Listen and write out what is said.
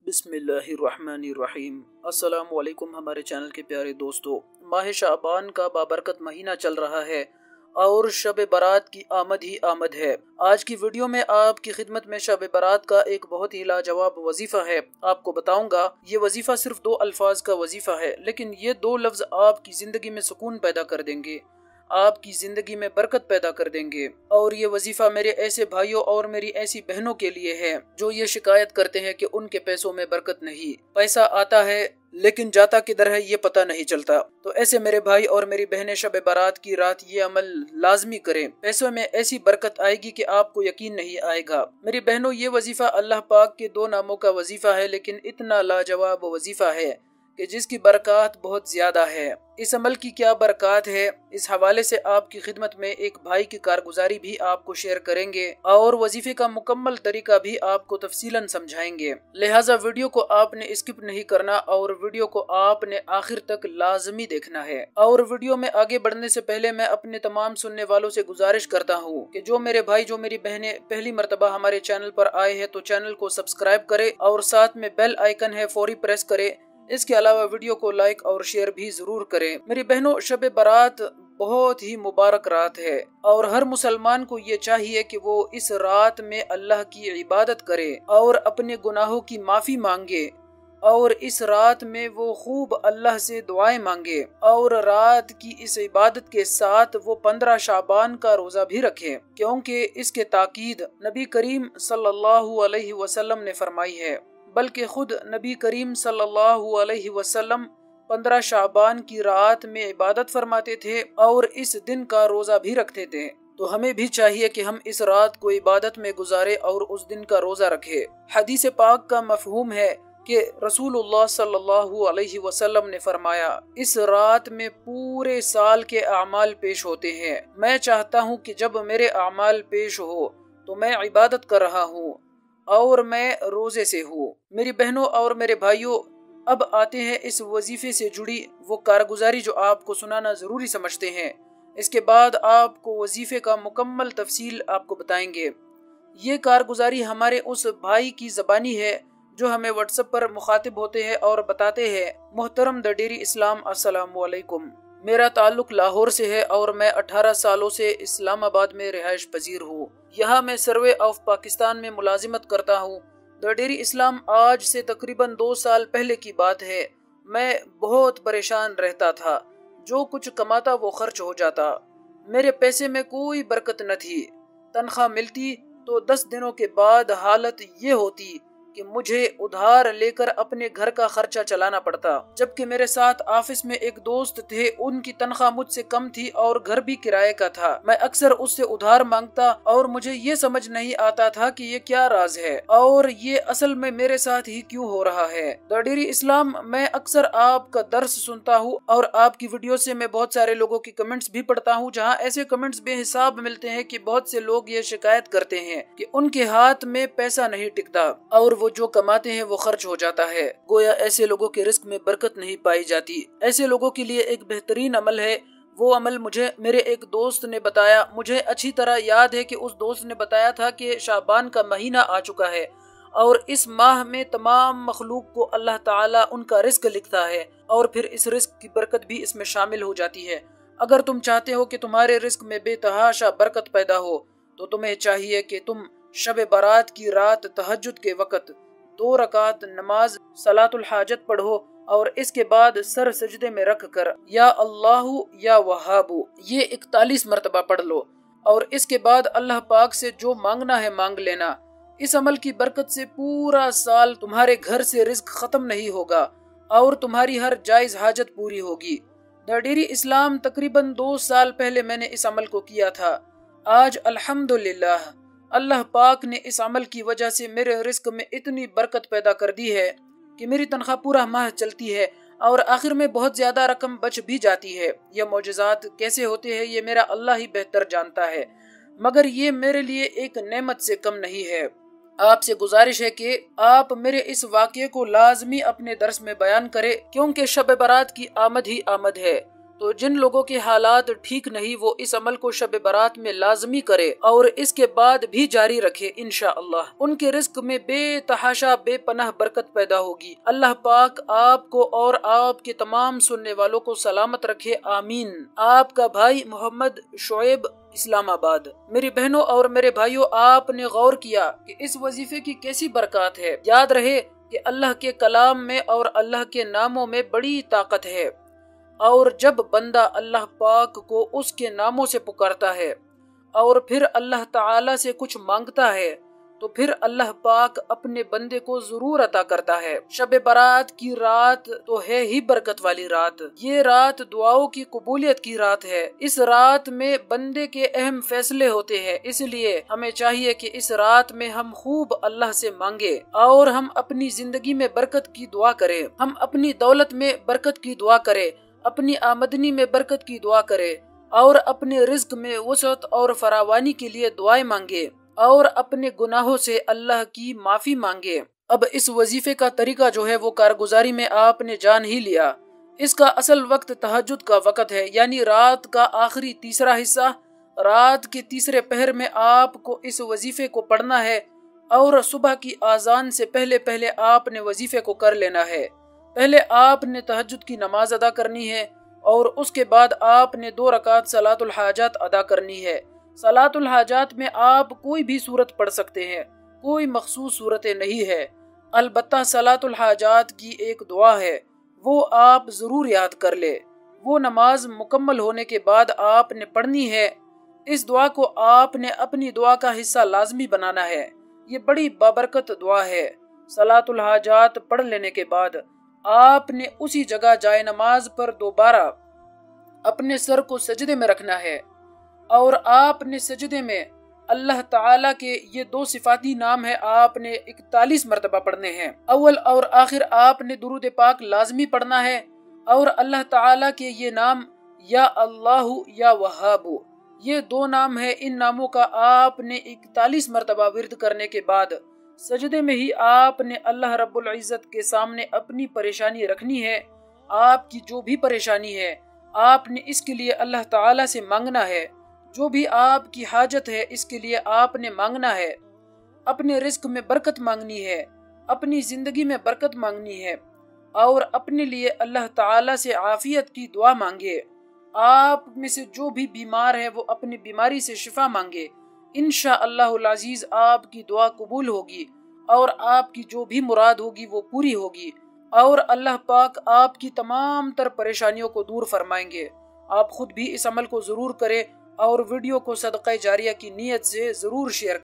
बिस्मिल्लाहिर्रहमानिर्रहीम। अस्सलाम वालेकुम हमारे चैनल के प्यारे दोस्तों। माह शाबान का बाबरकत महीना चल रहा है और शब बारात की आमद ही आमद है। आज की वीडियो में आपकी खिदमत में शब बारात का एक बहुत ही लाजवाब वजीफ़ा है, आपको बताऊंगा। ये वजीफ़ा सिर्फ 2 अल्फाज का वजीफ़ा है, लेकिन ये 2 लफ्ज़ आपकी ज़िंदगी में सुकून पैदा कर देंगे, आपकी ज़िंदगी में बरकत पैदा कर देंगे। और ये वजीफ़ा मेरे ऐसे भाइयों और मेरी ऐसी बहनों के लिए है जो ये शिकायत करते हैं कि उनके पैसों में बरकत नहीं, पैसा आता है लेकिन जाता किधर है ये पता नहीं चलता। तो ऐसे मेरे भाई और मेरी बहनें शब बारात की रात ये अमल लाजमी करें, पैसों में ऐसी बरकत आएगी कि आपको यकीन नहीं आएगा। मेरी बहनों, ये वजीफ़ा अल्लाह पाक के 2 नामों का वजीफ़ा है, लेकिन इतना लाजवाब वजीफ़ा है कि जिसकी बरकत बहुत ज्यादा है। इस अमल की क्या बरकत है, इस हवाले से आपकी खिदमत में एक भाई की कारगुजारी भी आपको शेयर करेंगे और वजीफे का मुकम्मल तरीका भी आपको तफसीलन समझाएंगे। लिहाजा वीडियो को आपने स्किप नहीं करना और वीडियो को आपने आखिर तक लाजमी देखना है। और वीडियो में आगे बढ़ने से पहले मैं अपने तमाम सुनने वालों से गुजारिश करता हूँ कि जो मेरे भाई जो मेरी बहनें पहली मरतबा हमारे चैनल पर आए हैं तो चैनल को सब्सक्राइब करे और साथ में बेल आइकन है फौरी प्रेस करे। इसके अलावा वीडियो को लाइक और शेयर भी जरूर करें। मेरी बहनों, शब बारात बहुत ही मुबारक रात है और हर मुसलमान को ये चाहिए कि वो इस रात में अल्लाह की इबादत करे और अपने गुनाहों की माफी मांगे और इस रात में वो खूब अल्लाह से दुआएं मांगे और रात की इस इबादत के साथ वो 15 शाबान का रोजा भी रखे, क्योंकि इसके ताकीद नबी करीम सल्लल्लाहु अलैहि वसल्लम ने फरमाई है। बल्कि खुद नबी करीम सल्लल्लाहु अलैहि वसल्लम 15 शाबान की रात में इबादत फरमाते थे और इस दिन का रोजा भी रखते थे। तो हमें भी चाहिए कि हम इस रात को इबादत में गुजारे और उस दिन का रोजा रखे। हदीस पाक का मफहूम है कि रसूलुल्लाह सल्लल्लाहु अलैहि वसल्लम ने फरमाया, इस रात में पूरे साल के अमाल पेश होते हैं। मैं चाहता हूँ कि जब मेरे अमाल पेश हो तो मैं इबादत कर रहा हूँ और मैं रोजे से हूँ। मेरी बहनों और मेरे भाइयों, अब आते हैं इस वजीफे से जुड़ी वो कारगुजारी जो आपको सुनाना जरूरी समझते हैं। इसके बाद आपको वजीफे का मुकम्मल तफसील आपको बताएंगे। ये कारगुजारी हमारे उस भाई की ज़बानी है जो हमें व्हाट्सएप पर मुखातिब होते हैं और बताते हैं, मोहतरम द डेरी इस्लाम, अस्सलाम वालेकुम। मेरा ताल्लुक लाहौर से है और मैं 18 सालों से इस्लामाबाद में रिहाइश पजीर हूँ। यहाँ मैं सर्वे ऑफ पाकिस्तान में मुलाजिमत करता हूँ। द डेरी इस्लाम, आज से तकरीबन 2 साल पहले की बात है। मैं बहुत परेशान रहता था, जो कुछ कमाता वो खर्च हो जाता, मेरे पैसे में कोई बरकत न थी। तनख्वाह मिलती तो 10 दिनों के बाद हालत ये होती कि मुझे उधार लेकर अपने घर का खर्चा चलाना पड़ता, जबकि मेरे साथ ऑफिस में एक दोस्त थे, उनकी तनख्वाह मुझसे कम थी और घर भी किराए का था। मैं अक्सर उससे उधार मांगता और मुझे ये समझ नहीं आता था कि ये क्या राज है और ये असल में मेरे साथ ही क्यों हो रहा है। द डेरी इस्लाम, मैं अक्सर आपका दर्स सुनता हूँ और आपकी वीडियो से मैं बहुत सारे लोगों की कमेंट्स भी पढ़ता हूँ, जहाँ ऐसे कमेंट्स बेहिसाब मिलते हैं कि बहुत से लोग ये शिकायत करते हैं कि उनके हाथ में पैसा नहीं टिकता और वो जो कमाते हैं वो खर्च हो जाता है। गोया ऐसे लोगों के रिस्क में बरकत नहीं पाई जाती। ऐसे लोगों के लिए एक बेहतरीन अमल है। वो अमल मुझे मेरे एक दोस्त ने बताया। मुझे अच्छी तरह याद है कि उस दोस्त ने बताया था कि शाबान का महीना आ चुका है और इस माह में तमाम मखलूक को अल्लाह ताला उनका रिस्क लिखता है और फिर इस रिस्क की बरकत भी इसमें शामिल हो जाती है। अगर तुम चाहते हो कि तुम्हारे रिस्क में बेतहाशा बरकत पैदा हो तो तुम्हें चाहिए कि तुम शब बारात की रात तहज्जुद के वक़्त 2 रकात नमाज सलातुल हाजत पढ़ो और इसके बाद सर सजदे में रख कर या अल्लाहु या वहाबु ये 41 मरतबा पढ़ लो और इसके बाद अल्लाह पाक से जो मांगना है मांग लेना। इस अमल की बरकत से पूरा साल तुम्हारे घर से रिस्क खत्म नहीं होगा और तुम्हारी हर जायज हाजत पूरी होगी। द डेरी इस्लाम, तकरीबन 2 साल पहले मैंने इस अमल को किया था। आज अल्हम्दुलिल्लाह अल्लाह पाक ने इस अमल की वजह से मेरे रिस्क में इतनी बरकत पैदा कर दी है कि मेरी तनख्वाह पूरा माह चलती है और आखिर में बहुत ज्यादा रकम बच भी जाती है। यह मौजज़ात कैसे होते हैं ये मेरा अल्लाह ही बेहतर जानता है, मगर ये मेरे लिए एक नेमत से कम नहीं है। आपसे गुजारिश है कि आप मेरे इस वाक़ये को लाजमी अपने दर्स में बयान करें, क्योंकि शब बारात की आमद ही आमद है। تو جن لوگوں کے حالات ٹھیک نہیں وہ اس عمل کو شب برات میں لازمی کرے اور اس کے بعد بھی جاری رکھے انشاءاللہ۔ ان کے رزق میں بے تحاشا بے پناہ برکت پیدا ہوگی۔ اللہ پاک آپ کو اور آپ کے تمام سننے والوں کو سلامت رکھے، آمین۔ آپ کا بھائی محمد شعیب، اسلام آباد۔ میری بہنوں اور میرے بھائیوں، آپ نے غور کیا کہ اس وظیفے کی کیسی برکات ہے۔ یاد رہے کہ اللہ کے کلام میں اور اللہ کے ناموں میں بڑی طاقت ہے، اور جب بندہ اللہ پاک کو اس کے ناموں سے پکارتا ہے اور پھر اللہ تعالی سے کچھ مانگتا ہے تو پھر اللہ پاک اپنے بندے کو ضرور عطا کرتا ہے۔ شب برات کی رات تو ہے ہی برکت والی رات، یہ رات دعاؤں کی قبولیت کی رات ہے۔ اس رات میں بندے کے اہم فیصلے ہوتے ہیں، اس لیے ہمیں چاہیے کہ اس رات میں ہم خوب اللہ سے مانگے اور ہم اپنی زندگی میں برکت کی دعا کریں، ہم اپنی دولت میں برکت کی دعا کریں، اپنی آمدنی میں برکت کی دعا کرے اور اپنے رزق میں وسعت اور فراوانی کے لیے دعائیں مانگے اور اپنے گناہوں سے اللہ کی معافی مانگے۔ اب اس وظیفے کا طریقہ جو ہے وہ کارگزاری میں آپ نے جان ہی لیا۔ اس کا اصل وقت تہجد کا وقت ہے، یعنی رات کا آخری تیسرا حصہ۔ رات کے تیسرے پہر میں آپ کو اس وظیفے کو پڑھنا ہے اور صبح کی اذان سے پہلے پہلے آپ نے وظیفے کو کر لینا ہے۔ پہلے آپ نے تہجد کی نماز ادا کرنی ہے اور اس کے بعد آپ نے 2 رکعت صلاۃ الحاجات ادا کرنی ہے۔ صلاۃ الحاجات میں آپ کوئی بھی سورت پڑھ سکتے ہیں، کوئی مخصوص صورتیں نہیں ہے، البتہ صلاۃ الحاجات کی ایک دعا ہے، وہ آپ ضرور یاد کر لے۔ وہ نماز مکمل ہونے کے بعد آپ نے پڑھنی ہے۔ اس دعا کو آپ نے اپنی دعا کا حصہ لازمی بنانا ہے، یہ بڑی بابرکت دعا ہے۔ صلاۃ الحاجات پڑھ لینے کے بعد آپ نے اسی جگہ جائے نماز پر دوبارہ اپنے سر کو سجدے میں رکھنا ہے اور آپ نے سجدے میں اللہ تعالیٰ کے یہ 2 صفاتی نام ہیں، آپ نے 41 مرتبہ پڑھنے ہیں۔ اول اور آخر آپ نے درود پاک لازمی پڑھنا ہے اور اللہ تعالیٰ کے یہ نام یا اللہ یا وہاب، یہ 2 نام ہیں، ان ناموں کا آپ نے 41 مرتبہ ورد کرنے کے بعد سجدے میں ہی آپ نے اللہ رب العزت کے سامنے اپنی پریشانی رکھنی ہے۔ آپ کی جو بھی پریشانی ہے آپ نے اس کے لیے اللہ تعالیٰ سے مانگنا ہے، جو بھی آپ کی حاجت ہے اس کے لیے آپ نے مانگنا ہے، اپنے رزق میں برکت مانگنی ہے، اپنی زندگی میں برکت مانگنی ہے اور اپنے لیے اللہ تعالیٰ سے عافیت کی دعا مانگے۔ آپ میں سے جو بھی بیمار ہے وہ اپنی بیماری سے شفا مانگے، انشاءاللہ العزیز آپ کی دعا قبول ہوگی اور آپ کی جو بھی مراد ہوگی وہ پوری ہوگی اور اللہ پاک آپ کی تمام تر پریشانیوں کو دور فرمائیں گے۔ آپ خود بھی اس عمل کو ضرور کریں اور ویڈیو کو صدقہ جاریہ کی نیت سے ضرور شیئر